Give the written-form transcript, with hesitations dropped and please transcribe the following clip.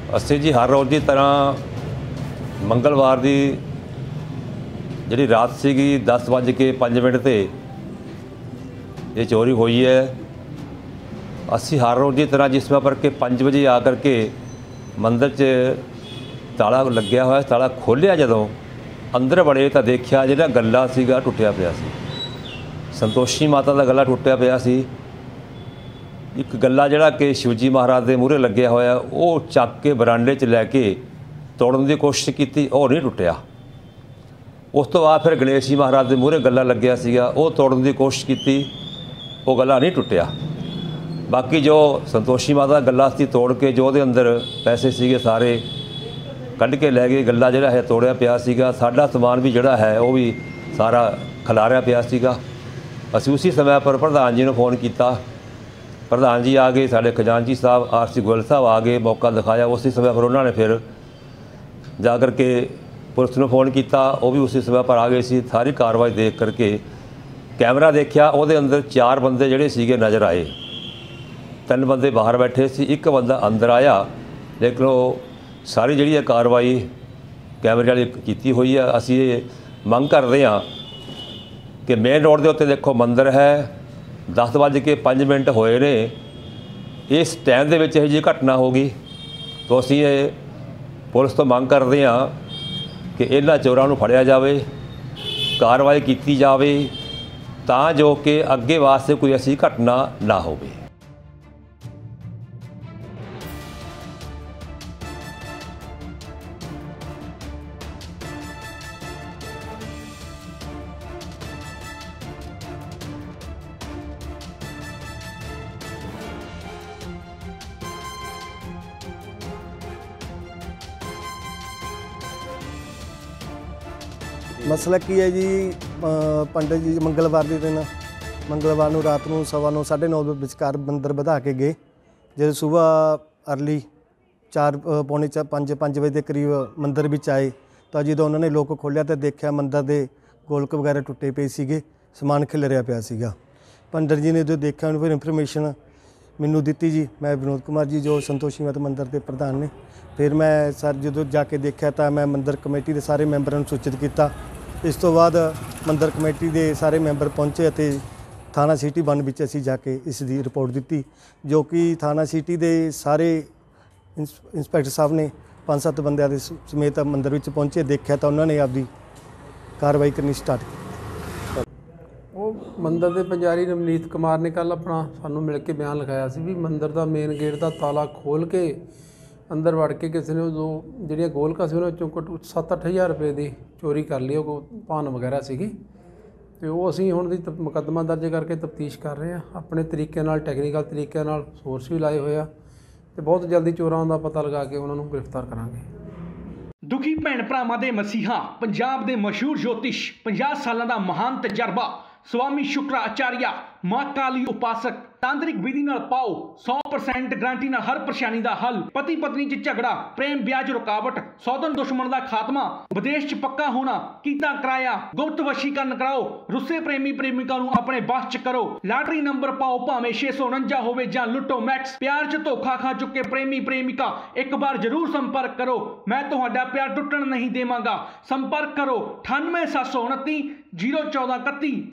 ਅਸੀਂ ਜੀ हर रोज़ की तरह मंगलवार की जी रात सी 10:05 ते ये चोरी हुई है। असी हर रोज़ की तरह जिस पर के 5 बजे आकर के मंदिर च ताला लग्या हुआ, ताला खोलिया जदों अंदर बड़े तो देखा जो गला सीगा टुटिया पिया सी। संतोषी माता का गला टुटिया पिया सी। एक गला जिहड़ा कि शिवजी महाराज के मूहरे लग्या होया वो चक के बरांडे च लैके तोड़न की कोशिश की, और नहीं टुटिया। उस तो बाद फिर गणेश जी महाराज के मूहरे गला लग्या सीगा, वो तोड़न की कोशिश की, वो गला नहीं टुटिया। बाकी जो संतोषी माता का गला सी तोड़ के जो दे अंदर पैसे सीगे सारे कढ़ के लै गए। गला जिहड़ा है तोड़िया पिया सीगा। साडा समान भी जिहड़ा है वो भी सारा खिलारिया पिया सीगा। असीं उसी समय पर प्रधान जी ने फोन किया। प्रधान जी आ गए, साढ़े खजानची साहब RC गोयल साहब आ गए, मौका दिखाया। उसी समय पर उन्होंने फिर जा कर के पुलिस ने फोन किया, वो भी उसी समय पर आ गए सी। सारी कार्रवाई देख करके कैमरा देखा, वो अंदर 4 बंदे जिहड़े सीगे नज़र आए। 3 बंदे बाहर बैठे सी, एक बंदा अंदर आया। लेकिन वो सारी जिहड़ी कार्रवाई कैमरे वाली की हुई है। असीं ये मंग करते हैं कि मेन रोड के उत्ते देखो मंदिर है, 10:05 होए ने, इस टाइम के यह जी घटना हो गई। तो असीं ये पुलिस तो मंग करते हैं कि इन्हां चोरां नूं फड़िया जाए, कार्रवाई की जाए, तां जो कि अगे वास्ते कोई ऐसी घटना ना होवे। मसला की है जी, पंडित जी मंगलवार के दिन मंगलवार को रात को 9:15 9:30 विचकार मंदिर बढ़ा के गए। जो सुबह अर्ली 4 पौने 5 बजे के करीब मंदिर में आए तो जो उन्होंने लोक खोलिया तो देखा मंदिर के गोलक वगैरह टुटे पे सीगे, समान खिलरिया पिया सीगा। पंडित जी ने जो देखा फिर इंफॉर्मेशन मैनू दी जी। मैं विनोद कुमार जी जो संतोषी माता मंदिर के प्रधान ने, फिर मैं सर जो जाके देखा तो मैं मंदिर कमेटी के सारे मैंबरों सूचित किया। इस तो बाद मंदिर कमेटी के सारे मैंबर पहुँचे तो थाना सिटी 1 में असी जाके इसकी रिपोर्ट दी, जो कि थाना सिटी के सारे इंस्पैक्टर साहब ने 5-7 बंद समेत मंदिर में पहुँचे। देखा तो उन्होंने आपकी कार्रवाई करनी स्टार्ट की। वो मंदिर के पुजारी नवनीत कुमार ने कल अपना सानू मिल के बयान लिखाया सी भी मंदिर का मेन गेट का ताला खोल के अंदर वड़ के किसी ने जो जी गोलका से उन्होंने घट्टो 7-8 हज़ार रुपये की चोरी कर ली, वो भान वगैरह सी। तो वो असी हुण दी मुकदमा दर्ज करके तफ्तीश कर रहे हैं अपने तरीके नाल, टैक्नीकल तरीके नाल सोर्स भी लाए हुए आ, तो बहुत जल्दी चोरां का पता लगा के उन्होंने गिरफ्तार करांगे। दुखी भैन भरावां दे मसीहा पंजाब दे मशहूर ज्योतिष 50 सालों का महान तजर्बा स्वामी शुक्राचार्य मां काली उपासक तांत्रिक विधि नाल पाओ 100% गारंटी नाल हर परेशानी का हल। पति पत्नी च झगड़ा, प्रेम ब्याज रुकावट, सौतन दुश्मन का खात्मा, विदेश च पक्का होना, कीता कराया, गुप्त वशीकरण कराओ, रुस्से प्रेमी प्रेमिका नूं अपने बस च करो, लॉटरी नंबर पाओ भावें 649 होवे जां लुटो मैक्स, प्यार च धोखा खा चुके प्रेमी प्रेमिका एक बार जरूर संपर्क करो, मैं तुहाडा प्यार टुटण नहीं देवांगा। संपर्क करो 98 729 01431।